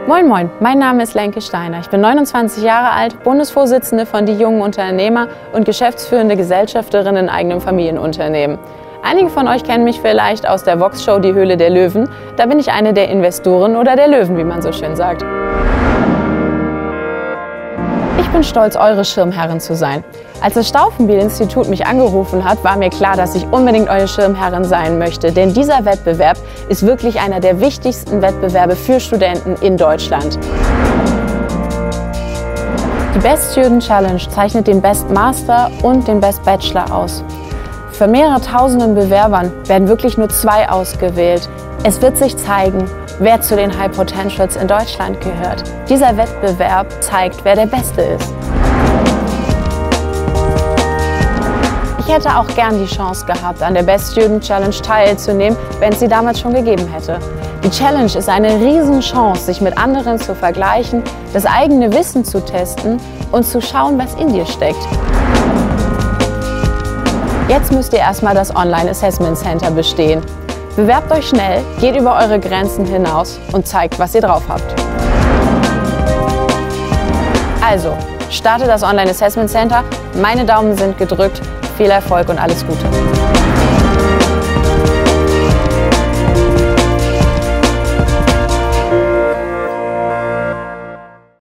Moin Moin, mein Name ist Lenke Steiner. Ich bin 29 Jahre alt, Bundesvorsitzende von Die Jungen Unternehmer und geschäftsführende Gesellschafterin in eigenem Familienunternehmen. Einige von euch kennen mich vielleicht aus der Vox-Show Die Höhle der Löwen. Da bin ich eine der Investoren oder der Löwen, wie man so schön sagt. Ich bin stolz, eure Schirmherrin zu sein. Als das Stauffenbiel-Institut mich angerufen hat, war mir klar, dass ich unbedingt eure Schirmherrin sein möchte. Denn dieser Wettbewerb ist wirklich einer der wichtigsten Wettbewerbe für Studenten in Deutschland. Die Best Student Challenge zeichnet den Best Master und den Best Bachelor aus. Für mehrere tausenden Bewerbern werden wirklich nur 2 ausgewählt. Es wird sich zeigen, wer zu den High Potentials in Deutschland gehört. Dieser Wettbewerb zeigt, wer der Beste ist. Ich hätte auch gern die Chance gehabt, an der Best Student Challenge teilzunehmen, wenn es sie damals schon gegeben hätte. Die Challenge ist eine Riesenchance, sich mit anderen zu vergleichen, das eigene Wissen zu testen und zu schauen, was in dir steckt. Jetzt müsst ihr erstmal das Online Assessment Center bestehen. Bewerbt euch schnell, geht über eure Grenzen hinaus und zeigt, was ihr drauf habt. Also, starte das Online Assessment Center. Meine Daumen sind gedrückt. Viel Erfolg und alles Gute.